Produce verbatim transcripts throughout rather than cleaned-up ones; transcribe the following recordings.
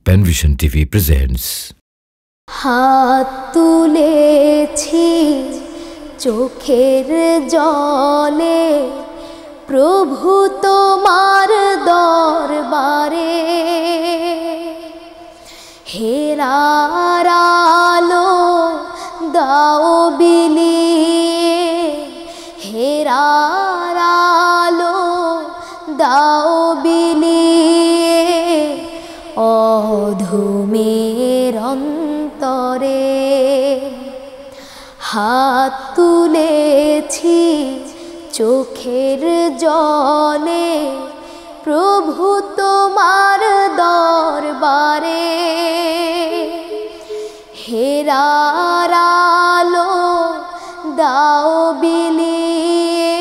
Panvision TV presents. হাত তুলেছি চোখের জলে প্রভু তোমার দরবারে, হেরার আলো দাও বিলিয়ে, হেরার আলো দাও বিলিয়ে অধমের অন্তরে। হাত তুলেছি চোখের জলে প্রভু তোমার দরবারে, হেরার আলো দাও বিলিয়ে,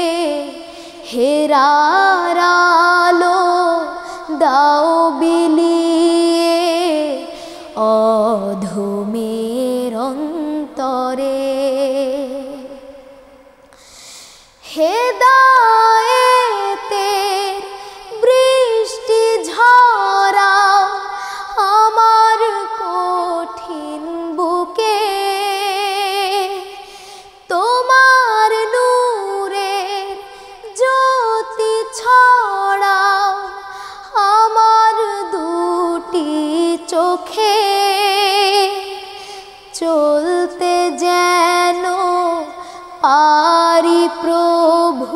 হেরার আলো দাও বিলিয়ে অধমের অন্তরে। হেদায়েতের বৃষ্টি ঝরাও আমার কঠিন বুকে, তোমার নূরের জ্যোতি ছড়াও আমার দুটি চোখে, চলতে যেন পারি প্রভু,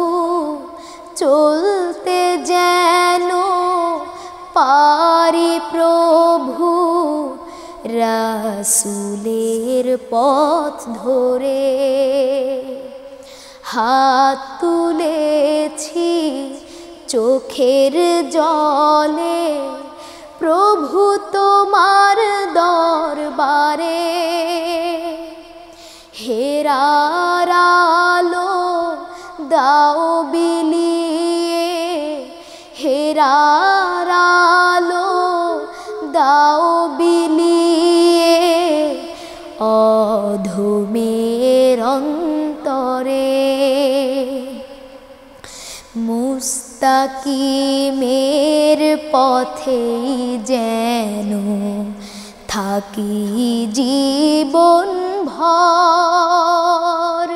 চলতে যেন পারি প্রভু রাসূলের পথ ধরে। হাত তুলেছি চোখের জলে প্রভু তোমার দরবারে, হেরার আলো দাও বিলিয়ে, হেরার আলো দাও বিলিয়ে অধমের অন্তরে। মুস্তাকিমের পথেই যেন থাকি জীবন ভর,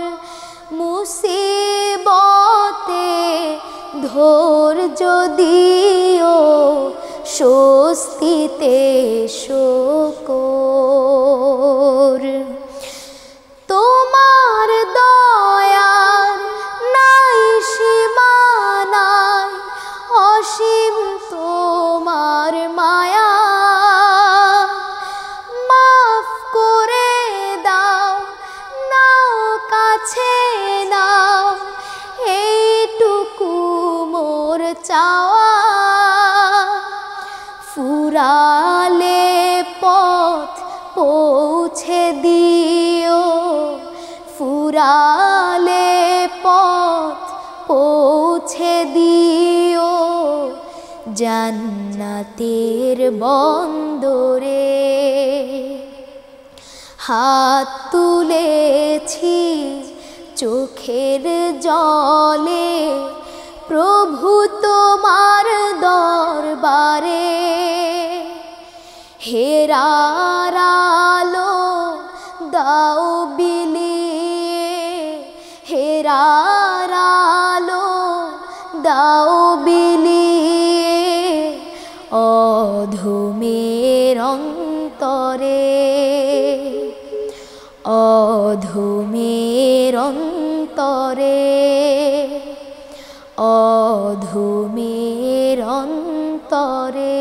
মুসিবতে ধৈর্য দিও স্বস্তিতে শকর। তোমার দয়ার নাই সীমানায়, অসীম তোমার মায়া, মাফ করে দাও নাও কাছে নাও এইটুকু মোর চাওয়া। ফুরালে পথ পৌঁছে দিও, ফুরালে পথ পৌঁছে দিও জান্নাতের বন্দরে। হাত তুলেছি চোখের জলে প্রভু তোমার দরবারে, হেরার আলো দাও বিলিয়ে, হেরার আলো দাও বিলিয়ে অধমের অন্তরে, অধমের অন্তরে, অধমের অন্তরে।